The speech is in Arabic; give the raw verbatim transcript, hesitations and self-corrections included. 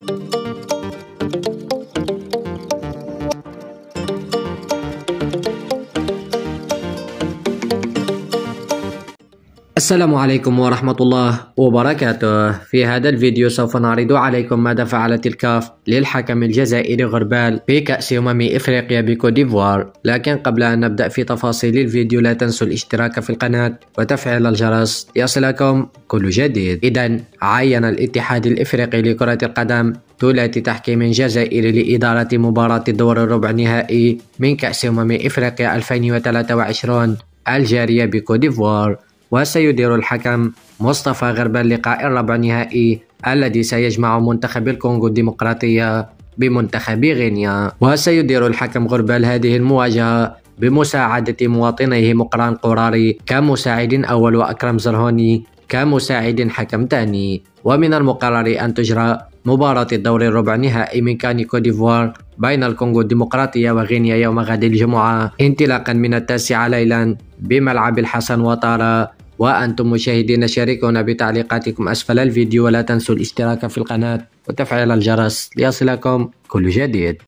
السلام عليكم ورحمة الله وبركاته. في هذا الفيديو سوف نعرض عليكم ماذا فعلت الكاف للحكم الجزائري غربال في كأس أمم إفريقيا بكوت ديفوار. لكن قبل أن نبدأ في تفاصيل الفيديو لا تنسوا الاشتراك في القناة وتفعيل الجرس ليصلكم كل جديد. إذن عين الاتحاد الإفريقي لكرة القدم ثلاثي تحكيم جزائري لإدارة مباراة الدور الربع النهائي من كأس أمم إفريقيا ألفين وثلاثة وعشرين الجارية بكوت ديفوار. وسيدير الحكم مصطفى غربال لقاء الربع النهائي الذي سيجمع منتخب الكونغو الديمقراطية بمنتخب غينيا. وسيدير الحكم غربال هذه المواجهة بمساعدة مواطنيه مقران قراري كمساعد أول وأكرم زرهوني كمساعد حكم ثاني. ومن المقرر أن تجرى مباراة الدور الربع النهائي من كان كوت ديفوار بين الكونغو الديمقراطية وغينيا يوم غد الجمعة انطلاقا من التاسعة ليلا بملعب الحسن وطارة. وأنتم مشاهدين شاركونا بتعليقاتكم أسفل الفيديو ولا تنسوا الاشتراك في القناة وتفعيل الجرس ليصلكم كل جديد.